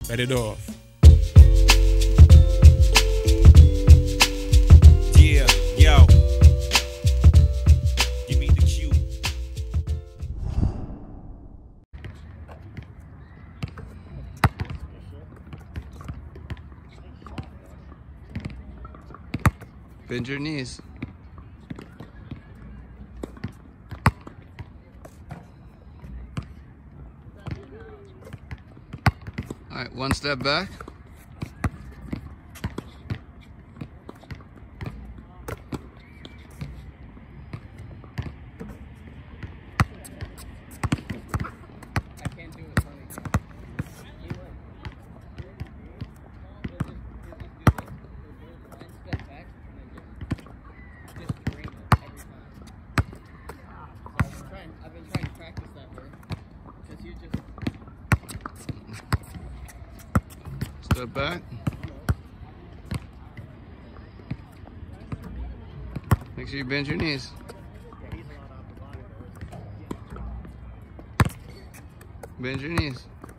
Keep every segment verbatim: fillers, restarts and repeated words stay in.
Cut it off. Yeah, yo. Give me the cue. Bend your knees. All right, one step back. Step back. Make sure you bend your knees. Bend your knees.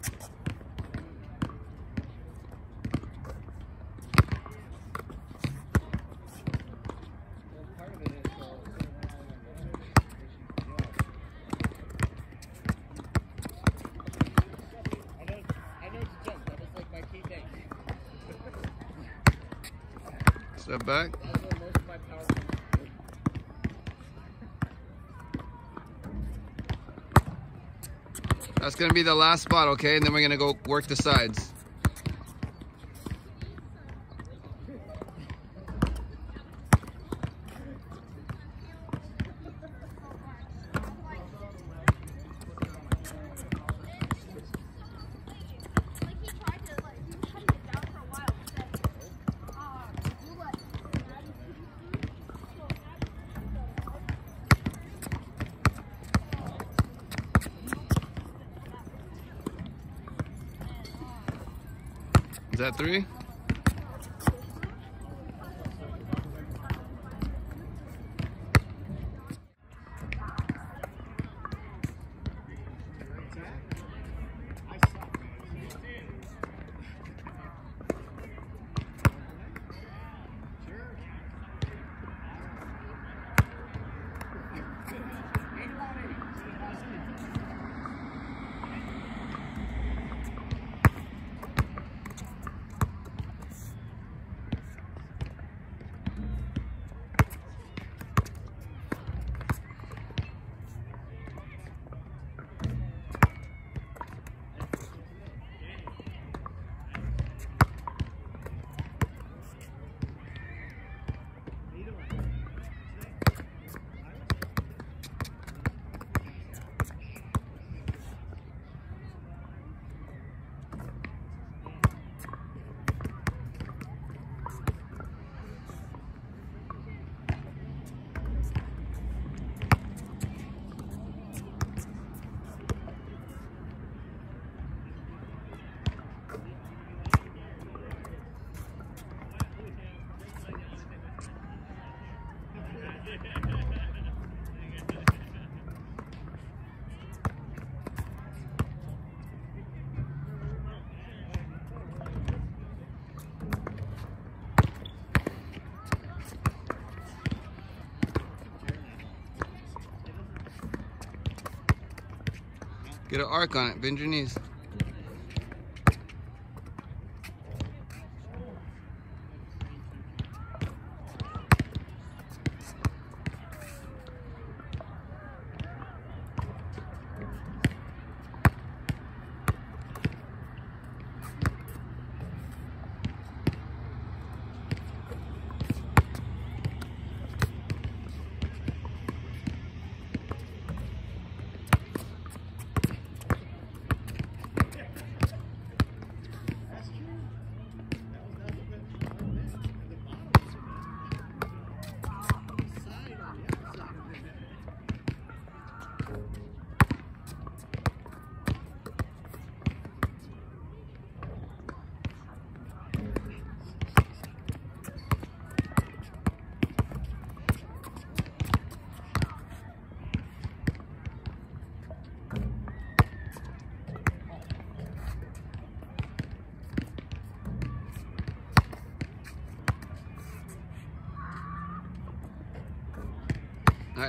Step back. That's gonna be the last spot, okay? And then we're gonna go work the sides. Is that three? Get an arc on it, bend your knees.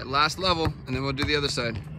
right, last level, and then we'll do the other side.